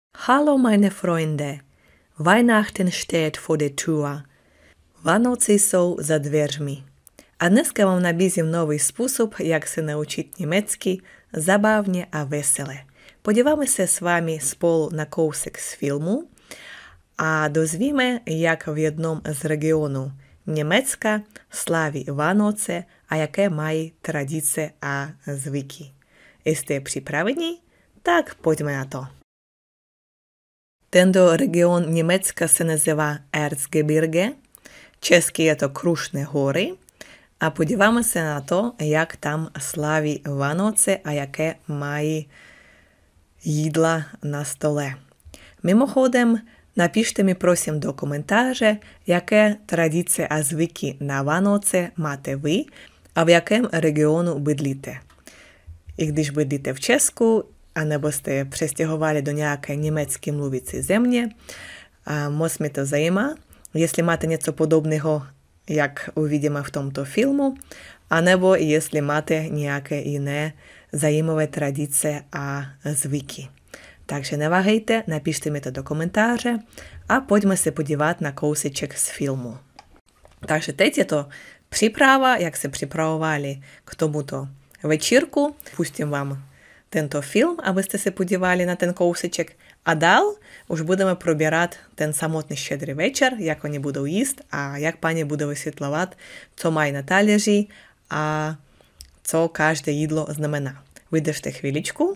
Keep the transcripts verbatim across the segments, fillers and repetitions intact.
Hallo meine Freunde, Weihnachten steht vor der Tür. Vánoce jsou za dveřmi. A dneska vám nabízím nový způsob, jak se naučit německy zabavně a veselé. Podíváme se s vámi spolu na kousek z filmu a dozvíme, jak v jednom z regionů Německa slaví Vánoce a jaké mají tradice a zvyky. Jste připraveni? Tak pojďme na to. Tento region Německa se nazývá Erzgebirge, česky je to Krušné hory a podíváme se na to, jak tam slaví Vánoce a jaké mají jídla na stole. Mimochodem, napište mi prosím do komentáře, jaké tradice a zvyky na Vánoce máte vy a v jakém regionu bydlíte. I když bydlíte v Česku, anebo jste přestěhovali do nějaké německy mluvící země, a moc mě to zajímá. Jestli máte něco podobného, jak uvidíme v tomto filmu, anebo jestli máte nějaké jiné zajímavé tradice a zvyky. Takže neváhejte, napište mi to do komentáře a pojďme se podívat na kouseček z filmu. Takže teď je to příprava, jak se připravovali k tomuto večírku. Pustím vám tento film, abyste se podívali na ten kouseček. A dál už budeme probírat ten samotný štědrý večer, jak oni budou jíst a jak paní bude vysvětlovat, co mají na talíři a co každé jídlo znamená. Vydržte chvíličku.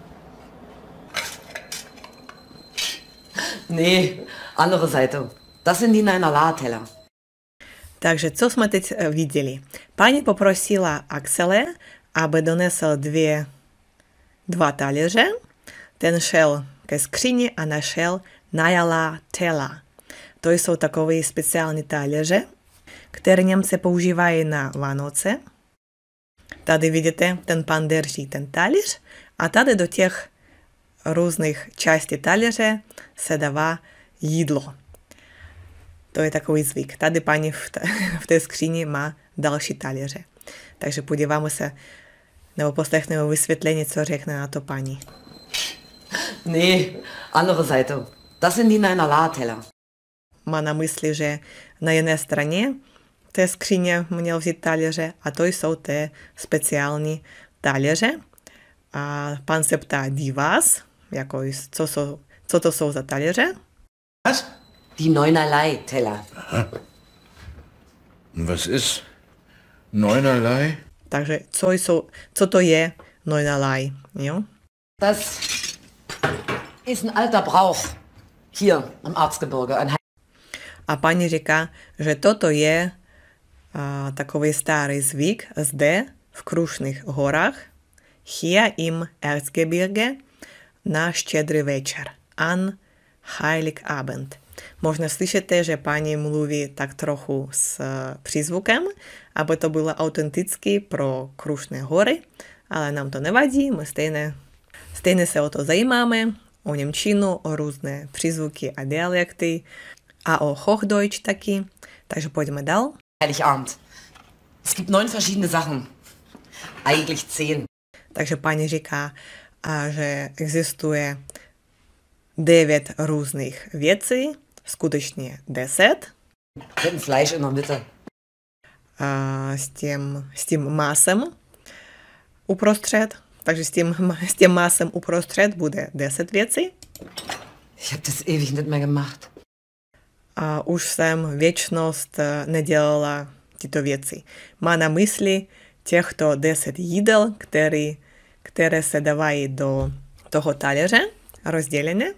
Nee, andere Seite. Das sind die Neinala-Teller. Takže co jsme teď viděli? Paní poprosila Axele, aby donesl dvě, dva talíře. Ten šel ke skříni a našel Neinala-Teller. To jsou takové speciální talíře, které Němci používají na Vánoce. Tady vidíte, ten pan drží ten talíř a tady do těch různých částí talíře se dává jídlo. To je takový zvyk. Tady paní v, t- v té skříni má další talíře. Takže podíváme se, nebo poslechneme vysvětlení, co řekne na to paní. Nee, andere Seite. Das sind die Neinala-Teller. Má na mysli, že na jedné straně té skříně měl vzít talíře a to jsou ty speciální talíře. A pan se ptá, die was? Jako, co, jsou, co to jsou za talíře? Was? Die Neunerlei-Teller. Was ist Neunerlei? Takže co, jsou, co to je Neunerlei? Jo? Das ist ein alter Brauch hier im Erzgebirge. Ein A paní říká, že toto je a, takový starý zvyk zde v Krušných horách, hier im Erzgebirge, na štědrý večer, an Heiligabend. Možná slyšíte, že paní mluví tak trochu s přízvukem, aby to bylo autenticky pro Krušné hory, ale nám to nevadí, my stejně, stejně se o to zajímáme, o němčinu, o různé přízvuky a dialekty a o Hochdeutsch taky, takže pojďme dál. Heiligabend. Es gibt neun verschiedene Sachen. Eigentlich zehn. Takže paní říká, a že existuje devět různých věcí, skutečně deset. Mit dem Fleisch in der Mitte. A s tím, s tím masem uprostřed, takže s tím, s tím masem uprostřed bude deset věcí. Ich hab das ewig nicht mehr gemacht. A už jsem věčnost nedělala tyto věci. Má na mysli těchto deset jídel, které které se dávají do toho talíře, rozdělené.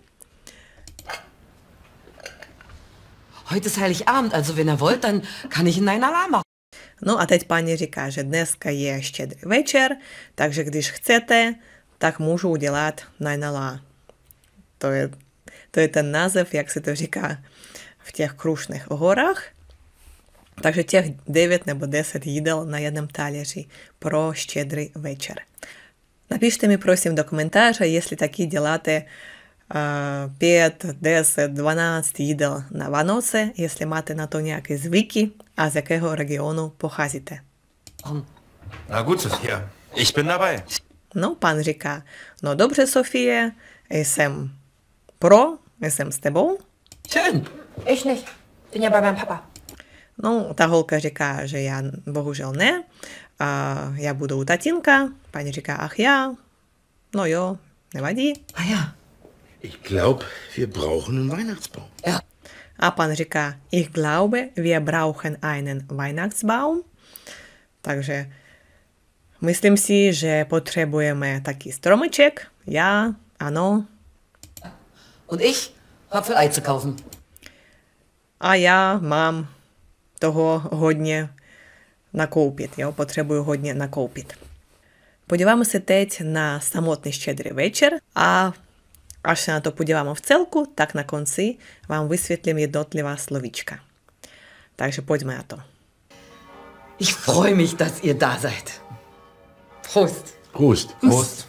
Heute ist Heiligabend, also wenn ihr wollt, dann kann ich einen Neinala machen. No a teď paní říká, že dneska je štědrý večer, takže když chcete, tak můžu udělat Neinala. To je, to je ten název, jak se to říká v těch Krušných horách. Takže těch devět nebo deset jídel na jednom talíři pro štědrý večer. Napište mi prosím do komentáře, jestli taky děláte uh, pět, deset, dvanáct jídel na Vánoce, jestli máte na to nějaké zvyky a z jakého regionu pocházíte. Na gut, Sophia. Ich bin dabei. No, pan říká, no dobře, Sofie, jsem Pro, jsem s tebou. Schön. Ich nicht. Bin ja bei meinem Papa. Ну, та голка říká, že já bohužel ne. А, я буду у татинка. Paní říká, ach já. No jo, nevadí. Ah ja. Ich glaube, wir brauchen einen Weihnachtsbaum. Ja. A pan říká, ich glaube, wir brauchen einen Weihnachtsbaum. Takže myslím si, že potřebujeme taký stromeček. Já, ano. Und ich hab für Ei zu kaufen. A já mám toho hodně nakoupit. Jo? Potřebuju hodně nakoupit. Podíváme se teď na samotný štědrý večer a až se na to podíváme v celku, tak na konci vám vysvětlím jednotlivá slovíčka. Takže pojďme na to. Ich freue mich, dass ihr da seid. Prost. Prost. Prost.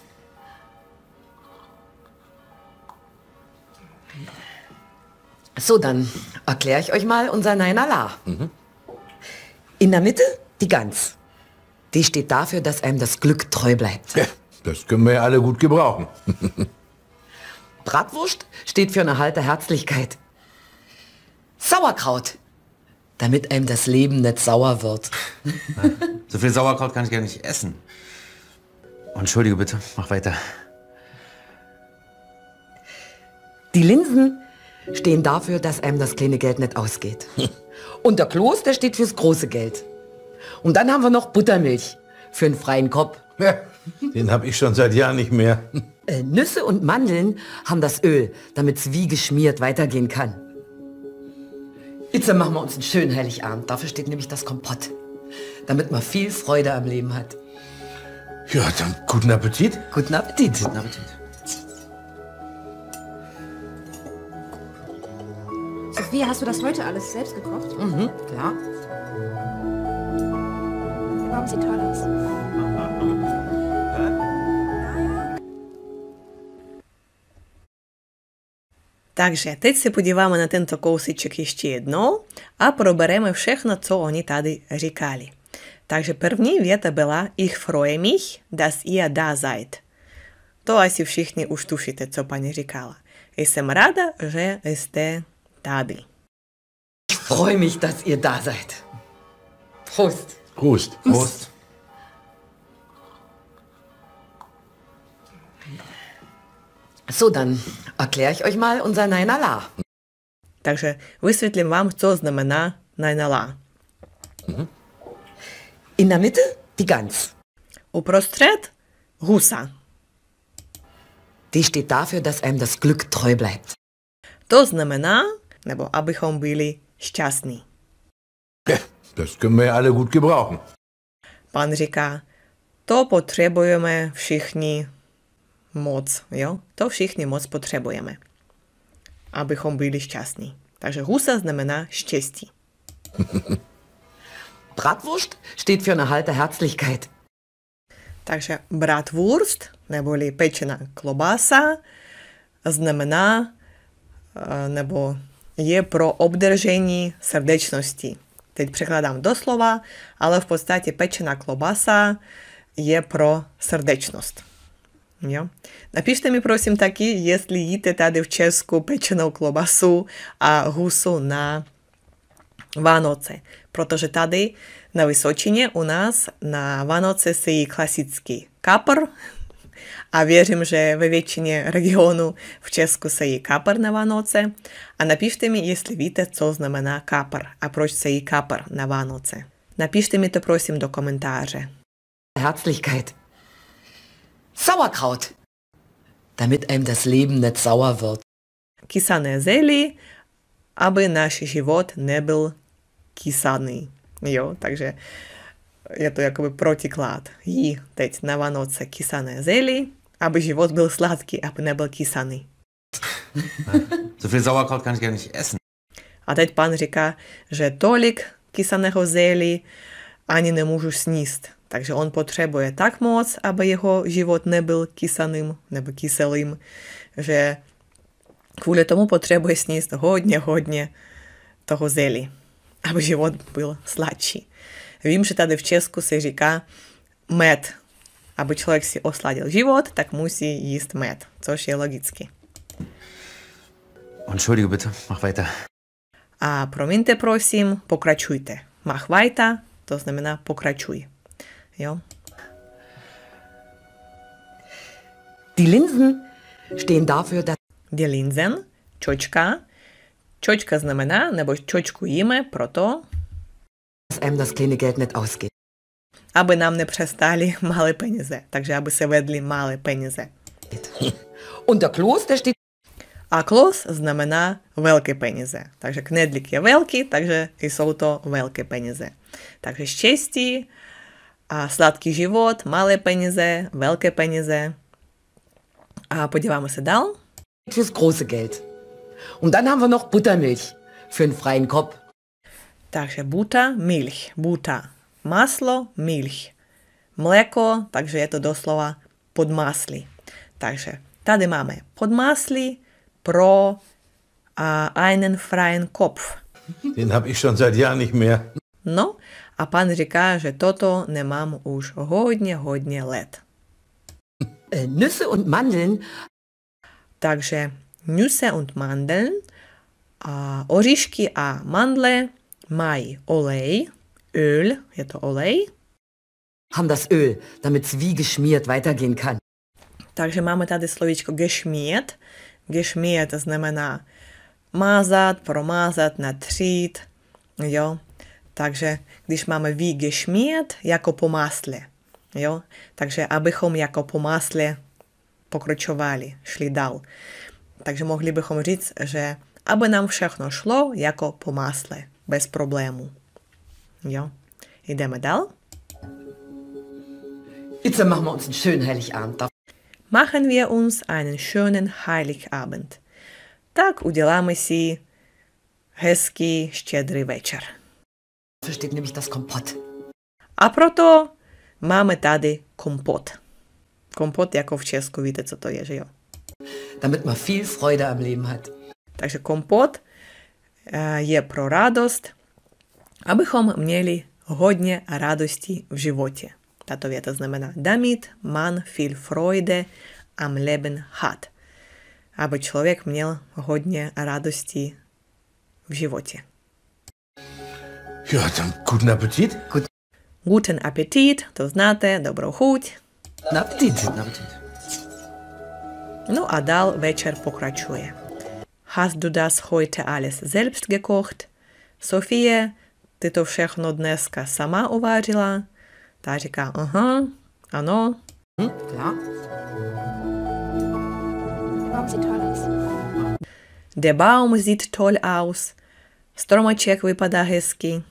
So, dann erkläre ich euch mal unser Neinala. Mhm. In der Mitte die Gans. Die steht dafür, dass einem das Glück treu bleibt. Ja, das können wir ja alle gut gebrauchen. Bratwurst steht für eine halte Herzlichkeit. Sauerkraut, damit einem das Leben nicht sauer wird. So viel Sauerkraut kann ich gar nicht essen. Entschuldige bitte, mach weiter. Die Linsen stehen dafür, dass einem das kleine Geld nicht ausgeht. Und der Kloß, der steht fürs große Geld. Und dann haben wir noch Buttermilch für einen freien Kopf. Ja, den habe ich schon seit Jahren nicht mehr. Äh, Nüsse und Mandeln haben das Öl, damit es wie geschmiert weitergehen kann. Jetzt machen wir uns einen schönen Heiligabend. Dafür steht nämlich das Kompott. Damit man viel Freude am Leben hat. Ja, dann guten Appetit. Guten Appetit. Guten Appetit. Sophie, hast du das heute alles selbst gekocht? Mhm, klar. Warum sieht toll aus? Takže teď se podíváme na tento kousíček ještě jednou a probereme všechno, co oni tady říkali. Takže první věta byla Ich freue mich, dass ihr da seid. To asi všichni už tušíte, co paní říkala. Jsem ráda, že jste tady. Ich freue mich, dass ihr da seid. Prost. Prost. Prost. So, dann erkläre ich euch mal unser Neinala. Takže vysvětlím vám, co znamená najnala. In der Mitte die Gans. Uprostřed husa. Die steht dafür, dass einem das Glück treu bleibt. To znamená, nebo abychom byli šťastní. Ja, das können wir ja alle gut gebrauchen. Pan říká, to potřebujeme všichni moc, jo? To všichni moc potřebujeme, abychom byli šťastní. Takže husa znamená štěstí. Bratwurst steht für eine halte Herzlichkeit. Takže bratwurst, neboli pečená klobasa, znamená, nebo je pro obdržení srdečnosti. Teď překladám doslova, ale v podstatě pečená klobasa je pro srdečnost. Jo? Napište mi prosím taky, jestli jíte tady v Česku pečenou klobasu a husu na Vánoce. Protože tady na Vysočině u nás na Vánoce se jí klasický kapr a věřím, že ve většině regionů v Česku se jí kapr na Vánoce. A napište mi, jestli víte, co znamená kapr a proč se jí kapr na Vánoce. Napište mi to prosím do komentáře. Herzlichkeit. Sauerkraut, damit einem das Leben nicht sauer wird. Kysané zelí, aby náš život nebyl kysaný. Jo, takže je to jakoby protiklad. Jí teď na Vánoce kysané zelí, aby život byl sladký, aby nebyl kysaný. So viel Sauerkraut kann ich gar nicht essen. A teď pan říká, že tolik kysaného zelí ani nemůžu sníst. Takže on potřebuje tak moc, aby jeho život nebyl kysaným nebo kyselým, že kvůli tomu potřebuje sníst hodně, hodně toho zelí, aby život byl sladší. Vím, že tady v Česku se říká med. Aby člověk si osladil život, tak musí jíst med, což je logicky. Entschuldige bitte, mach weiter. А проміньте, просім, покрачуйте. Mach weiter, то знамена покрачуй. Jo? Die Linsen stehen dafür, dass Die Linsen, чочка. Чочка знамена, nebo чочкуємо про то, einem das kleine Geld nicht ausgeht. аби нам не přestali mali peníze. Takže aby se vedli mali peníze. Und der Kloß, der steht А клос знамена великі peníze. Takže knedlík je velký, takže jsou to velké peníze. Takže štěstí, a sladký život, malé peníze, velké peníze. A podíváme se dál. fürs große Geld. Und dann haben wir noch Buttermilch für einen freien Kopf. Takže buta, milch, buta, maslo, milch. Mléko, takže je to doslova podmaslí. Takže tady máme podmaslí pro a, einen freien Kopf. Den habe ich schon seit Jahren nicht mehr. No, a pan říká, že toto nemám už hodně, hodně let. Äh, Nüsse und Mandeln Takže Nüsse und Mandeln, a oříšky a mandle mají olej, öl, je to olej. haben das Öl, damit es wie geschmiert weitergehen kann. Takže máme tady slovíčko geschmiert. Geschmiert znamená mázat, promázat, natřít, jo. Takže když máme wie geschmiert, jako po masle, jo. Takže abychom jako po masle pokračovali, šli dál. Takže mohli bychom říct, že aby nám všechno šlo jako po masle, bez problémů. Jo. Jdeme dál. Jetzt machen wir uns einen schönen Heiligabend. Da Machen wir uns einen schönen Heiligabend. Так uděláme si hezký štědrý večer. Dafür steht nämlich das Kompott. A proto máme tady kompot. Kompot jako v Česku, víte, co to je, že jo? Damit man viel Freude am Leben hat. Takže kompot eh, je pro radost, abychom měli hodně radosti v životě. Tato věta znamená damit man viel Freude am Leben hat. Aby člověk měl hodně radosti v životě. Ja, dann guten Appetit. Guten Appetit, to znáte, dobrou chuť. Na Appetit. Guten Appetit. No a dál večer pokračuje. Hast du das heute alles selbst gekocht? Sofie, ty to všechno dneska sama uvařila? Ta říká, aha, ano. Hm, klar. Warum sieht toll aus? Der Baum sieht toll aus. Stromeček vypadá hezky.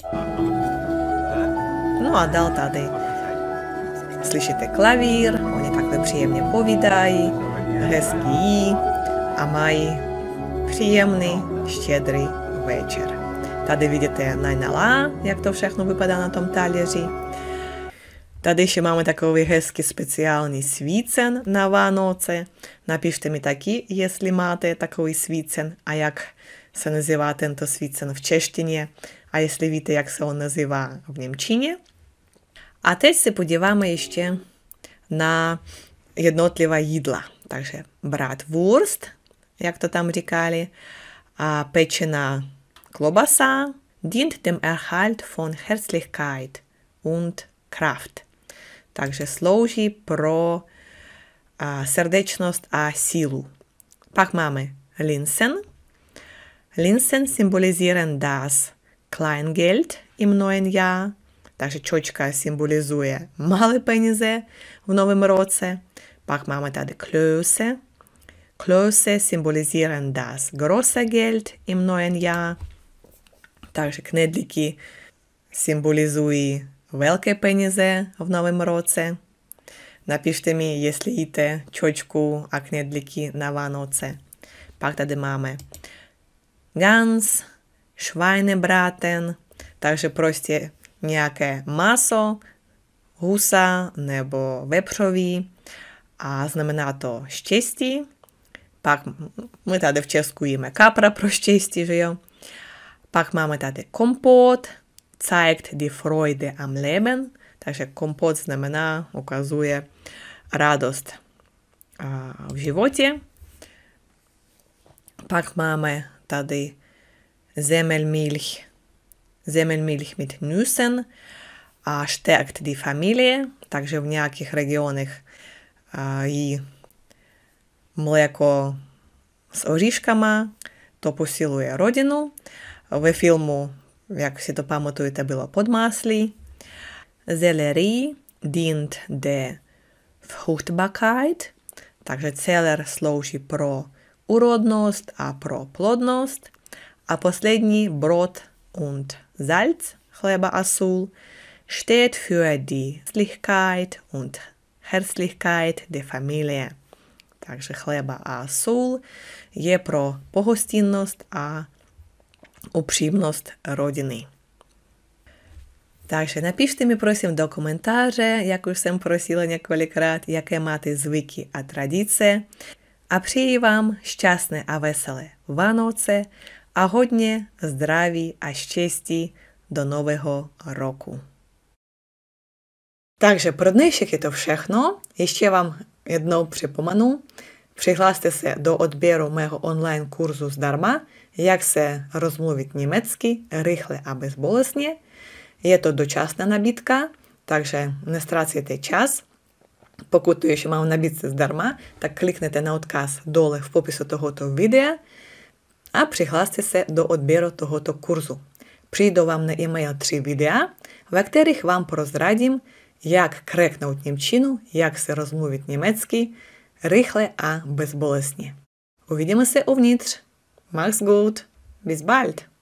No a dál tady slyšíte klavír, oni takhle příjemně povídají, hezky jí a mají příjemný, štědrý večer. Tady vidíte najnala, jak to všechno vypadá na tom talíři. Tady ще máme takový hezký speciální svícen na Vánoce. Napište mi taky, jestli máte takový svícen a jak se nazývá tento svícen v češtině a jestli víte, jak se on nazývá v němčině. A teď se podíváme ještě na jednotlivá jídla. Takže bratwurst, jak to tam říkali, a pečená klobasa dient dem Erhalt von Herzlichkeit und Kraft. Takže slouží pro a, srdečnost a sílu. Pak máme Linsen. Linsen symbolisieren das Kleingeld im neuen Jahr. Takže čočka symbolizuje malé peníze v novém roce. Pak máme tady Klöße. Klöße symbolisieren das große Geld im neuen Jahr. Takže knedlíky symbolizují velké peníze v novém roce. Napište mi, jestli jíte čočku a knedlíky na Vánoce. Pak tady máme Gans, Schweinebraten, takže prostě nějaké maso, husa nebo vepřový a znamená to štěstí. Pak my tady v Česku jíme kapra pro štěstí, že jo. Pak máme tady kompot, zeigt die Freude am Leben, takže kompot znamená, ukazuje radost v životě. Pak máme tady Semmelmilch, Semmelmilch mit Nüssen a stärkt die Familie, takže v nějakých regionech jí mléko s oříškama, to posiluje rodinu. Ve filmu, jak si to pamatujete, bylo podmáslí. Sellerie dient der Fruchtbarkeit, takže celer slouží pro úrodnost a pro plodnost. A poslední Brot und Salz, chleba a sůl, steht für die Herzlichkeit und Herzlichkeit der Familie. Takže chleba a sůl je pro pohostinnost a upřímnost rodiny. Takže napište mi prosím do komentáře, jak už jsem prosila několikrát, jaké máte zvyky a tradice. A přeji vám šťastné a veselé Vánoce a hodně zdraví a štěstí do nového roku. Takže pro dnešek je to všechno. Ještě vám jednou připomenu, přihlaste se do odběru mého online kurzu zdarma, jak se rozmluvit německy rychle a bezbolestně. Je to dočasná nabídka, takže nestrácejte čas. Pokud to ještě mám nabídce zdarma, tak klikněte na odkaz dole v popisu tohoto videa a přihlaste se do odběru tohoto kurzu. Přijdou vám na e-mail tři videa, ve kterých vám prozradím, jak kreknout němčinu, jak se rozmluvit německy rychle a bezbolestně. Uvidíme se uvnitř. Mach's gut. Bis bald.